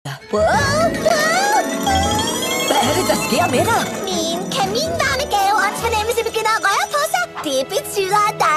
Hvad er det, der sker med dig? Min kaminvarmegave åndsfornemmelse begynder at røre på sig. Det betyder, at der